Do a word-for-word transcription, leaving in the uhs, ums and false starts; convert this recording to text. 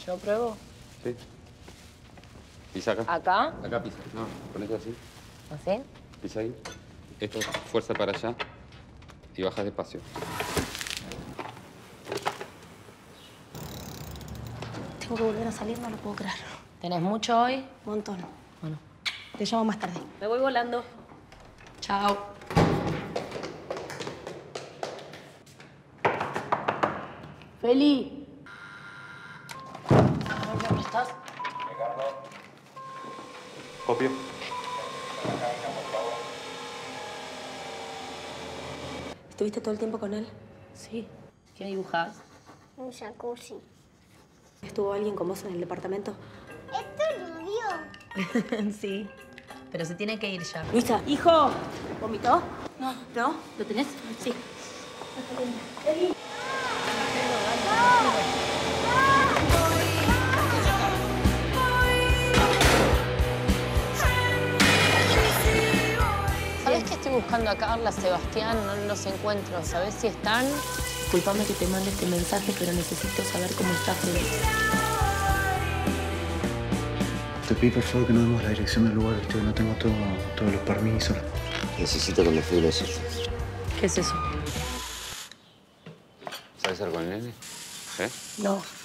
¿Yo pruebo? Sí. Pisa acá. ¿Acá? Acá pisa. No, ponete así. ¿Así? Pisa ahí. Esto, fuerza para allá. Y bajas despacio. Tengo que volver a salir, no lo puedo creer. ¿Tenés mucho hoy? Montón. Bueno. Te llamo más tarde. Me voy volando. Chao. Feli. ¿Dónde estás? Copio. ¿Estuviste todo el tiempo con él? Sí. ¿Qué dibujás? Un jacuzzi. ¿Estuvo alguien con vos en el departamento? Esto llovió. Sí. Pero se tiene que ir ya. Luisa, hijo. ¿Vomitó? No. ¿No? ¿Lo tenés? Sí. ¿Sabés que estoy buscando a Carla, Sebastián? No los encuentro. ¿Sabés si están? Disculpame que te mande este mensaje, pero necesito saber cómo está Fede. Te pedí por favor que no demos la dirección del lugar, ¿viste? No tengo todo, todos los permisos. Necesito que me firmes eso. ¿Qué es eso? ¿Sabes algo con el nene? ¿Eh? No.